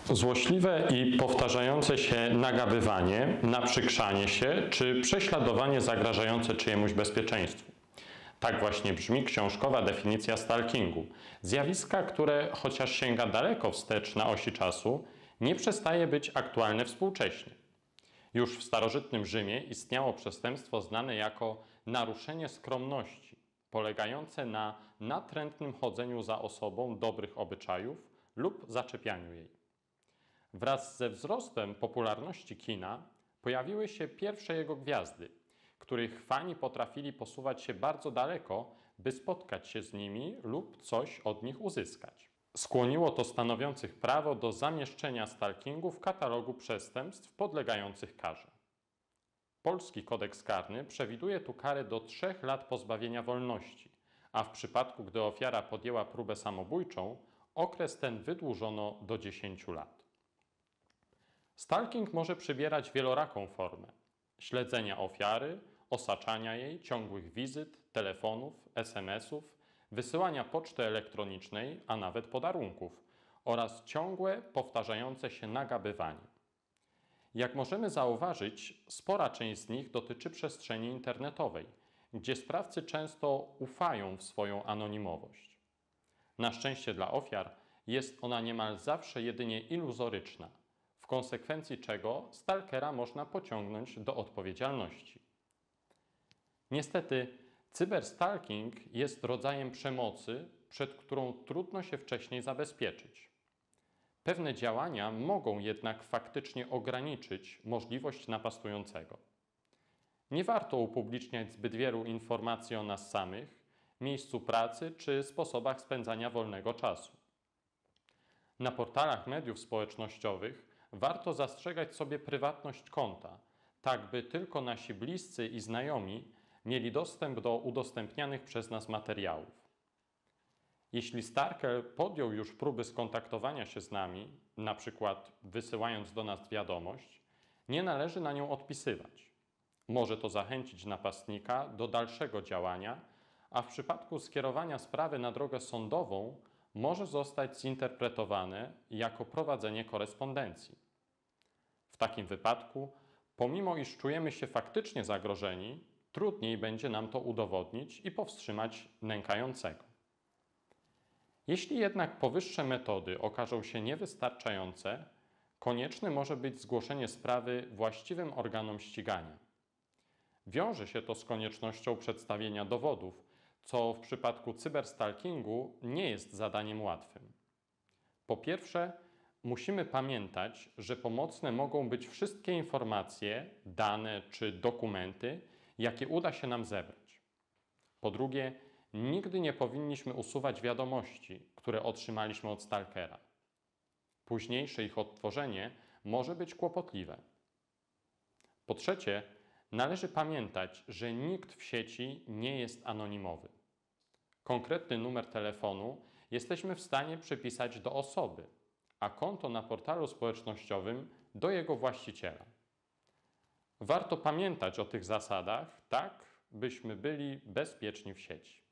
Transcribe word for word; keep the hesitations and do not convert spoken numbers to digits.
Złośliwe i powtarzające się nagabywanie, naprzykrzanie się czy prześladowanie zagrażające czyjemuś bezpieczeństwu. Tak właśnie brzmi książkowa definicja stalkingu. Zjawiska, które chociaż sięga daleko wstecz na osi czasu, nie przestaje być aktualne współcześnie. Już w starożytnym Rzymie istniało przestępstwo znane jako naruszenie skromności, polegające na natrętnym chodzeniu za osobą dobrych obyczajów lub zaczepianiu jej. Wraz ze wzrostem popularności kina pojawiły się pierwsze jego gwiazdy, których fani potrafili posuwać się bardzo daleko, by spotkać się z nimi lub coś od nich uzyskać. Skłoniło to stanowiących prawo do zamieszczenia stalkingu w katalogu przestępstw podlegających karze. Polski kodeks karny przewiduje tu karę do trzech lat pozbawienia wolności, a w przypadku, gdy ofiara podjęła próbę samobójczą, okres ten wydłużono do dziesięciu lat. Stalking może przybierać wieloraką formę: śledzenia ofiary, osaczania jej, ciągłych wizyt, telefonów, es em esów, wysyłania poczty elektronicznej, a nawet podarunków oraz ciągłe, powtarzające się nagabywanie. Jak możemy zauważyć, spora część z nich dotyczy przestrzeni internetowej, gdzie sprawcy często ufają w swoją anonimowość. Na szczęście dla ofiar jest ona niemal zawsze jedynie iluzoryczna, w konsekwencji czego stalkera można pociągnąć do odpowiedzialności. Niestety, cyberstalking jest rodzajem przemocy, przed którą trudno się wcześniej zabezpieczyć. Pewne działania mogą jednak faktycznie ograniczyć możliwość napastującego. Nie warto upubliczniać zbyt wielu informacji o nas samych, miejscu pracy czy sposobach spędzania wolnego czasu. Na portalach mediów społecznościowych warto zastrzegać sobie prywatność konta, tak by tylko nasi bliscy i znajomi mieli dostęp do udostępnianych przez nas materiałów. Jeśli stalker podjął już próby skontaktowania się z nami, na przykład wysyłając do nas wiadomość, nie należy na nią odpisywać. Może to zachęcić napastnika do dalszego działania, a w przypadku skierowania sprawy na drogę sądową może zostać zinterpretowane jako prowadzenie korespondencji. W takim wypadku, pomimo iż czujemy się faktycznie zagrożeni, trudniej będzie nam to udowodnić i powstrzymać nękającego. Jeśli jednak powyższe metody okażą się niewystarczające, konieczne może być zgłoszenie sprawy właściwym organom ścigania. Wiąże się to z koniecznością przedstawienia dowodów, co w przypadku cyberstalkingu nie jest zadaniem łatwym. Po pierwsze, musimy pamiętać, że pomocne mogą być wszystkie informacje, dane czy dokumenty, jakie uda się nam zebrać. Po drugie, nigdy nie powinniśmy usuwać wiadomości, które otrzymaliśmy od stalkera. Późniejsze ich odtworzenie może być kłopotliwe. Po trzecie, należy pamiętać, że nikt w sieci nie jest anonimowy. Konkretny numer telefonu jesteśmy w stanie przypisać do osoby, a konto na portalu społecznościowym do jego właściciela. Warto pamiętać o tych zasadach, tak byśmy byli bezpieczni w sieci.